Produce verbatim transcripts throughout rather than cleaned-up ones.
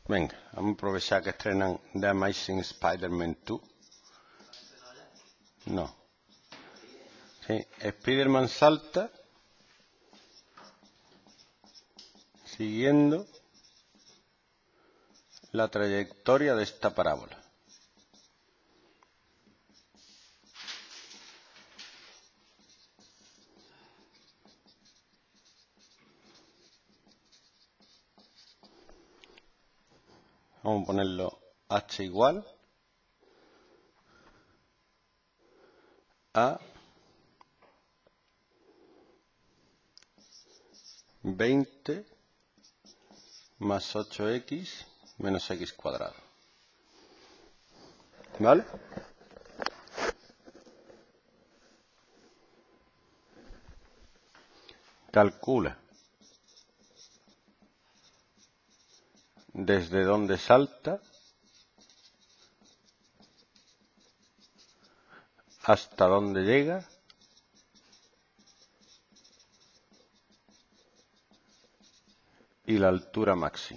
Venga, vamos a aprovechar que estrenan The Amazing Spider-Man dos. No. Sí, Spider-Man salta siguiendo la trayectoria de esta parábola. Vamos a ponerlo h igual a veinte más ocho x menos x cuadrado. ¿Vale? Calcula desde donde salta hasta donde llega y la altura máxima.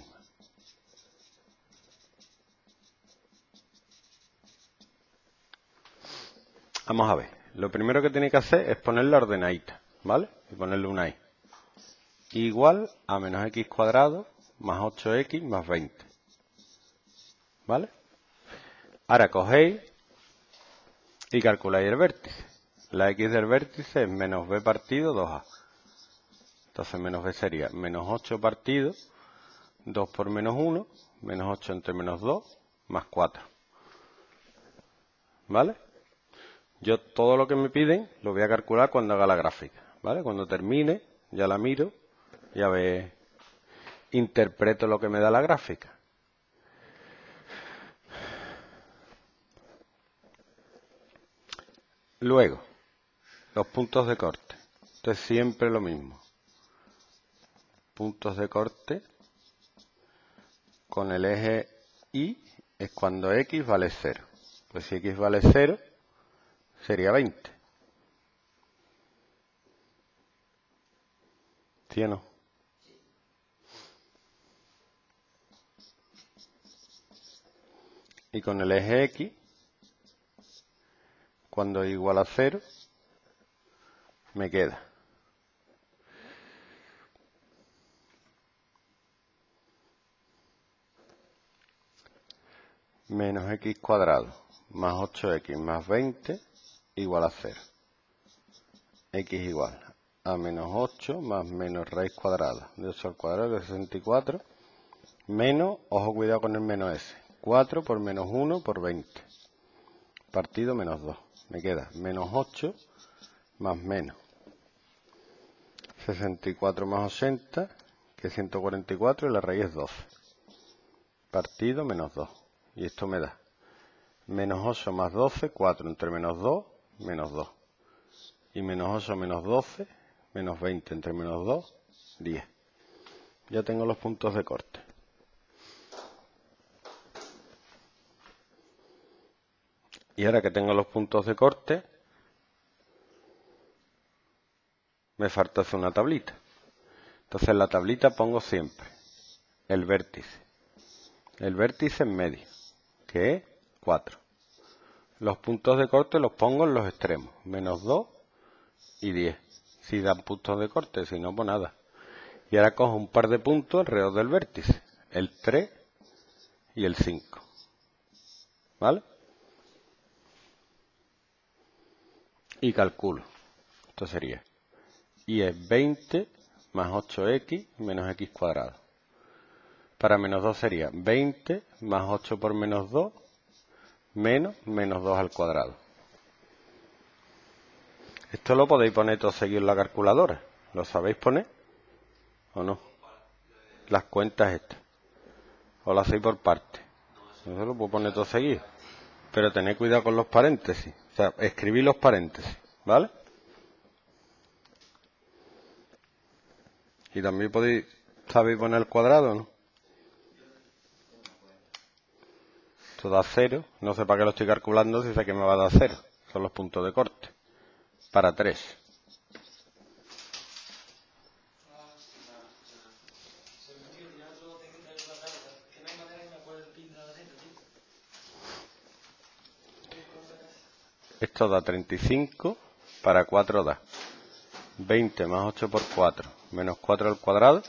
Vamos a ver. Lo primero que tiene que hacer es poner la ordenadita, ¿vale? Y ponerle una i. Igual a menos x cuadrado más ocho x más veinte. ¿Vale? Ahora cogéis y calculáis el vértice. La x del vértice es menos b partido dos a. Entonces menos b sería menos ocho partido dos por menos uno, menos ocho entre menos dos, más cuatro. ¿Vale? Yo todo lo que me piden lo voy a calcular cuando haga la gráfica. ¿Vale? Cuando termine, ya la miro, ya ve, interpreto lo que me da la gráfica. Luego, los puntos de corte. Esto es siempre lo mismo. Puntos de corte con el eje Y es cuando x vale cero. Pues si x vale cero, sería veinte. ¿Sí o no? Y con el eje X, cuando es igual a cero, me queda menos x cuadrado más ocho x más veinte igual a cero. X igual a menos ocho más menos raíz cuadrada de ocho al cuadrado de sesenta y cuatro menos, ojo cuidado con el menos s, cuatro por menos uno por veinte partido menos dos. Me queda menos ocho más menos sesenta y cuatro más ochenta, que es ciento cuarenta y cuatro, y la raíz es doce. Partido menos dos. Y esto me da menos ocho más doce, cuatro entre menos dos, menos dos. Y menos ocho menos doce, menos veinte entre menos dos, diez. Ya tengo los puntos de corte. Y ahora que tengo los puntos de corte, me falta hacer una tablita. Entonces en la tablita pongo siempre el vértice. El vértice en medio, que es cuatro. Los puntos de corte los pongo en los extremos, menos dos y diez. Si dan puntos de corte, si no, pues nada. Y ahora cojo un par de puntos alrededor del vértice, el tres y el cinco. ¿Vale? Y calculo. Esto sería y es veinte más ocho x menos x cuadrado. Para menos dos sería veinte más ocho por menos dos menos menos dos al cuadrado. Esto lo podéis poner todo seguido en la calculadora. ¿Lo sabéis poner? ¿O no? Las cuentas estas. O las hacéis por partes. Eso lo puedo poner todo seguido. Pero tened cuidado con los paréntesis. O sea, escribid los paréntesis. ¿Vale? Y también podéis, ¿sabéis poner el cuadrado o no? Esto da cero. No sé para qué lo estoy calculando si sé que me va a dar cero. Son los puntos de corte. Para tres. Esto da treinta y cinco, para cuatro da veinte más ocho por cuatro, menos cuatro al cuadrado.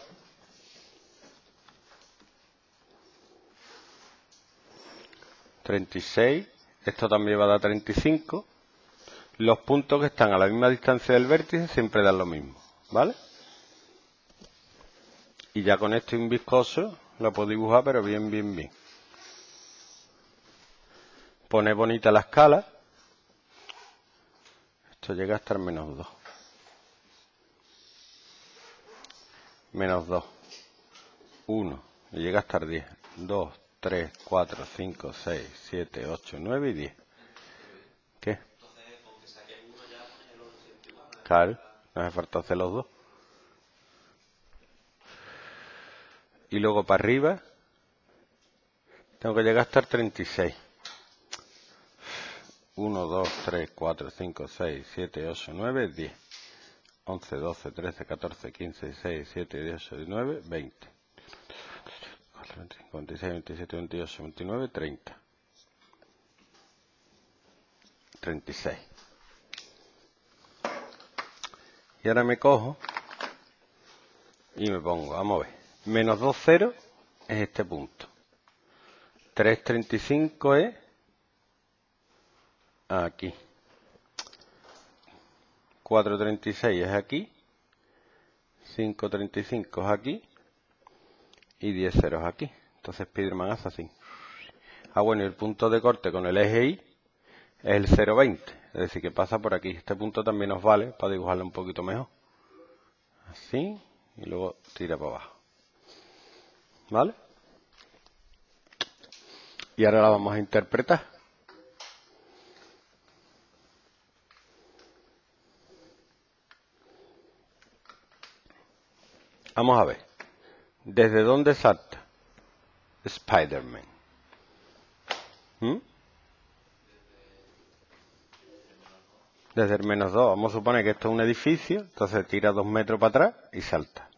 treinta y seis, esto también va a dar treinta y cinco. Los puntos que están a la misma distancia del vértice siempre dan lo mismo, ¿vale? Y ya con esto inviscoso lo puedo dibujar, pero bien, bien, bien. Pone bonita la escala. Esto llega hasta el menos dos. Menos dos. uno. Y llega hasta el diez. dos, tres, cuatro, cinco, seis, siete, ocho, nueve y diez. ¿Qué? Claro, no hace falta hacer los dos. Y luego para arriba tengo que llegar hasta el treinta y seis. uno, dos, tres, cuatro, cinco, seis, siete, ocho, nueve, diez. once, doce, trece, catorce, quince, dieciséis, diecisiete, dieciocho, diecinueve, veinte. veinticinco, veintiséis, veintisiete, veintiocho, veintinueve, treinta. treinta y seis. Y ahora me cojo y me pongo, vamos a ver. Menos dos, cero es este punto. tres, treinta y cinco es aquí. cuatro, treinta y seis es aquí. cinco, treinta y cinco es aquí. Y diez, cero es aquí. Entonces Spiderman hace así. Ah, bueno, y el punto de corte con el eje Y es el cero, veinte. Es decir, que pasa por aquí. Este punto también nos vale para dibujarlo un poquito mejor. Así. Y luego tira para abajo. ¿Vale? Y ahora la vamos a interpretar. Vamos a ver. ¿Desde dónde salta Spider-Man? ¿Mm? Desde el menos dos. Vamos a suponer que esto es un edificio. Entonces tira dos metros para atrás y salta.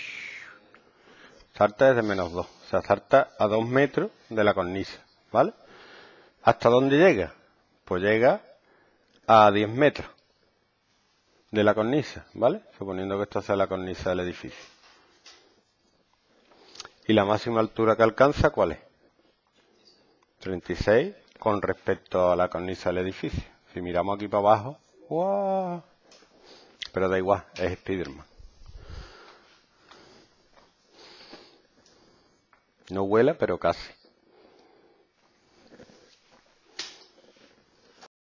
Salta desde menos dos. O sea, salta a dos metros de la cornisa. ¿Vale? ¿Hasta dónde llega? Pues llega a diez metros de la cornisa. ¿Vale? Suponiendo que esto sea la cornisa del edificio. ¿Y la máxima altura que alcanza cuál es? treinta y seis con respecto a la cornisa del edificio. Si miramos aquí para abajo, ¡guau! Pero da igual, es Spiderman. No vuela, pero casi.